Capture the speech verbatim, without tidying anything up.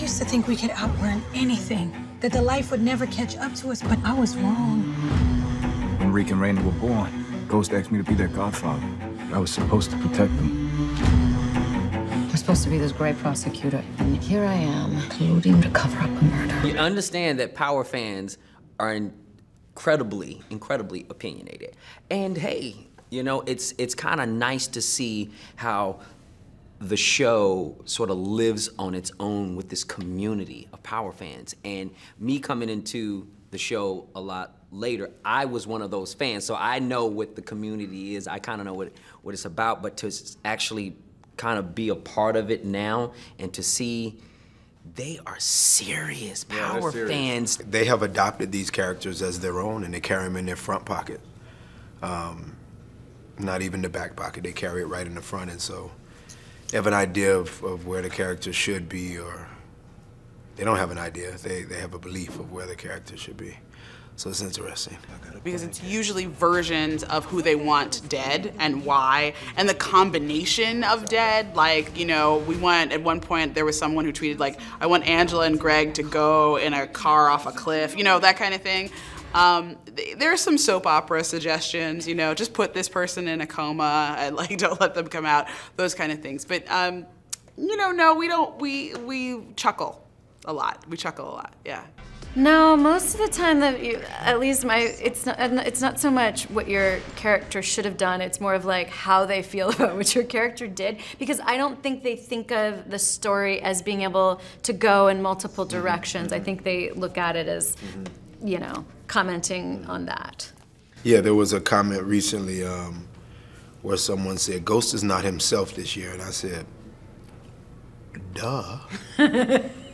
used to think we could outrun anything, that the life would never catch up to us, but I was wrong. When Rick and Raina were born, Ghost asked me to be their godfather. I was supposed to protect them. We're supposed to be this great prosecutor, and here I am, colluding to cover up a murder. You understand that Power fans are incredibly, incredibly opinionated. And hey, you know, it's, it's kind of nice to see how the show sort of lives on its own with this community of Power fans. And me coming into the show a lot later, I was one of those fans, so I know what the community is. I kind of know what, what it's about, but to actually kind of be a part of it now and to see they are serious Power yeah, serious. fans. They have adopted these characters as their own, and they carry them in their front pocket. Um, not even the back pocket, they carry it right in the front, and so they have an idea of, of where the character should be, or they don't have an idea, they, they have a belief of where the character should be. So it's interesting. Because it's usually versions of who they want dead and why, and the combination of dead. Like, you know, we want, at one point there was someone who tweeted like, I want Angela and Greg to go in a car off a cliff, you know, that kind of thing. Um, th there's some soap opera suggestions, you know, just put this person in a coma and like don't let them come out, those kind of things. But, um, you know, no, we don't, we, we chuckle a lot. We chuckle a lot, yeah. No, most of the time, that you, at least my, it's not, it's not so much what your character should have done, it's more of like how they feel about what your character did, because I don't think they think of the story as being able to go in multiple directions. I think they look at it as, you know, commenting on that. Yeah, there was a comment recently um, where someone said, Ghost is not himself this year, and I said, duh.